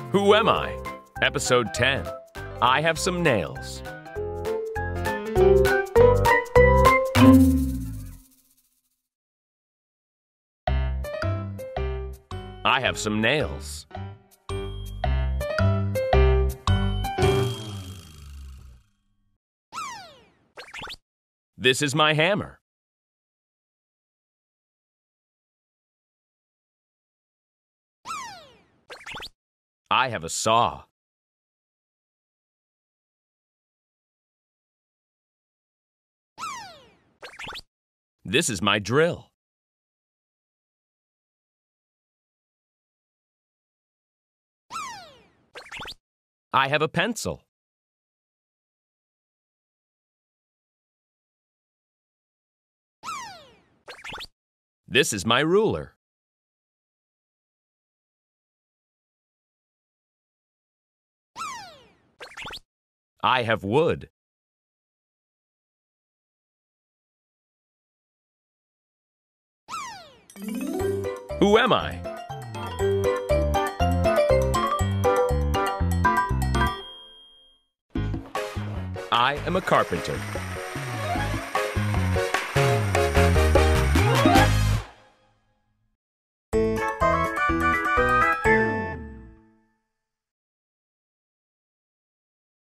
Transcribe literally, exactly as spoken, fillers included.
Who am I? Episode ten. I have some nails. I have some nails. This is my hammer. I have a saw. This is my drill. I have a pencil. This is my ruler. I have wood. Who am I? I am a carpenter.